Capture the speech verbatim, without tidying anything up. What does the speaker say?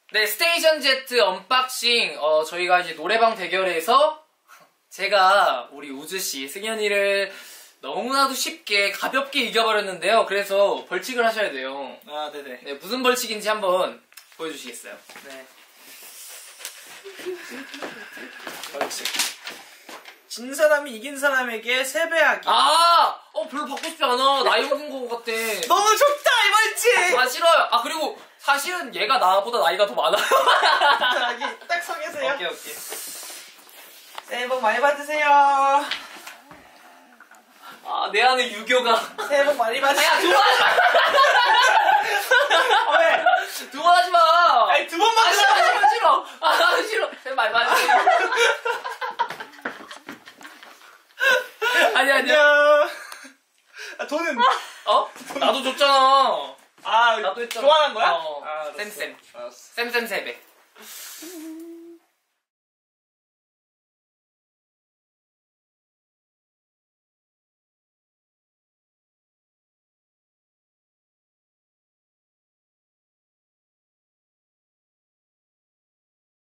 네, 스테이션 Z 언박싱. 어, 저희가 이제 노래방 대결에서 제가 우리 우즈씨, 승현이를 너무나도 쉽게 가볍게 이겨버렸는데요. 그래서 벌칙을 하셔야 돼요. 아, 네네. 네, 무슨 벌칙인지 한번 보여주시겠어요? 네. 벌칙. 진 사람이 이긴 사람에게 세배하기. 아! 어, 별로 받고 싶지 않아. 나이 먹은 거 같아. 너무 좋다, 이 벌칙! 아, 싫어요. 아, 그리고 사실은 얘가 나보다 나이가 더 많아요. 자, 여기 딱 서 계세요. 오케이, 오케이. 새해 복 많이 받으세요. 아, 내 안에 유교가. 새해 복 많이 받으세요. 야, 두 번 하지 마! 아, 왜? 두 번 하지 마! 아니, 두 번만 아, 싫어, 싫어, 싫어! 아, 싫어. 말 많이 해. 아니, 아니. 안녕. 아, 돈은. 어? 나도 줬잖아. 아, 나도 했잖아. 교환한 거야? 어. 아, 쌤쌤. 알았어. 쌤쌤 세배.